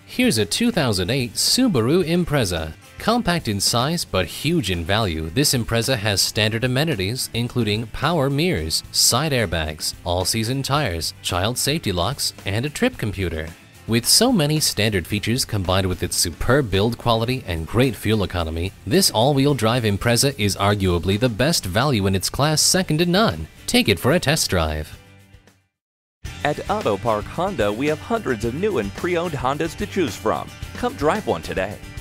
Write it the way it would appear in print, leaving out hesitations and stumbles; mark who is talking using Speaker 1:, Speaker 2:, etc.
Speaker 1: Here's a 2008 Subaru Impreza. Compact in size but huge in value, this Impreza has standard amenities including power mirrors, side airbags, all-season tires, child safety locks, and a trip computer. With so many standard features combined with its superb build quality and great fuel economy, this all-wheel drive Impreza is arguably the best value in its class, second to none. Take it for a test drive.
Speaker 2: At Autopark Honda, we have hundreds of new and pre-owned Hondas to choose from. Come drive one today.